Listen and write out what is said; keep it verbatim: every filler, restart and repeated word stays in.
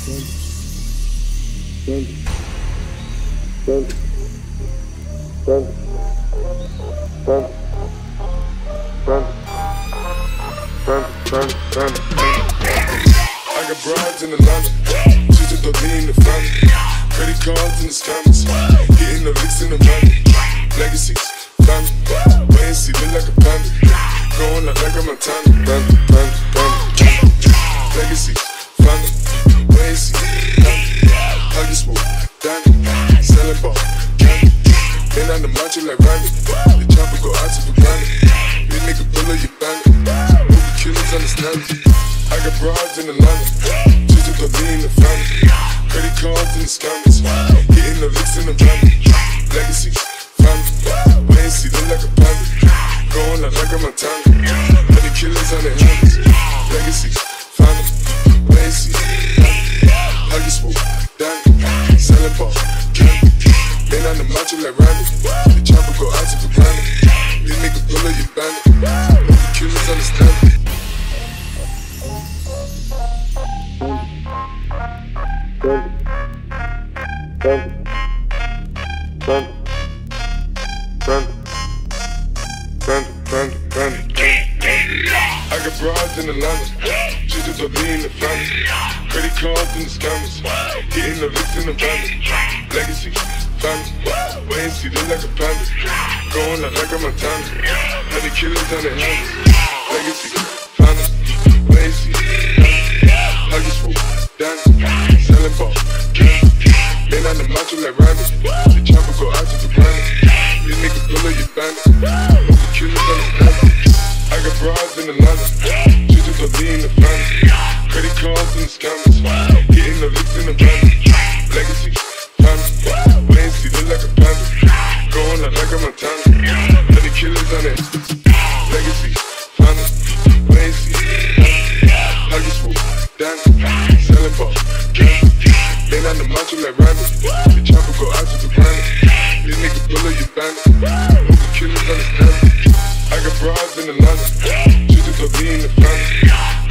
I got broads in Atlanta, just to throw me in the family. Credit cards in the scammers, getting the licks in the money. Legacies, family, wait and see, look like a panda. Going out like a Montana, panda, panda, panda. Legacies, family, wait and see, family. Huggy swoole, Danny, selling ball, candy. Been on the macho like Randy, the chopper go out to the granny. Big nigga pull up your bandit, movie killers understand it. I got broads in Atlanta, just to throw me in the family. Credit cards in the scammers, hitting the licks in the money. Legacies, family, wait and see, look like a panda. Going out like a Montana, honey killers on their hands. Legacies, family, wait and see, huggy swoole, Danny, selling ball, candy. Been on the macho like Randy, the chopper go out to the granny. Big nigga pull up your bandit, movie killers understand it. I got broads in Atlanta, just to throw me in the family. Credit cards in the scammers, hitting the licks in the family. Legacy, family, wait and see, look like a panda. Going out like a Montana, honey killers on their hands. Legacy, family, wait and see, huggy swoole, Danny, selling ball, candy. Been on the macho like Randy, the chopper go out to the granny. These niggas pull up your bandit, movie killers understand it. I got broads in Atlanta, just to throw me in the family. Credit cards in the scammers, hitting the licks in the money. Legacy, family, wait and see, look like a panda. Going out like a Montana, honey killers on it. Legacy, family, wait and see, huggy swoole, Danny, selling ball, candy. Been on the macho like Randy, the chopper go out to the granny. These niggas pull up your bandit, movie killers understand it. I got broads in Atlanta, just to throw me in the family.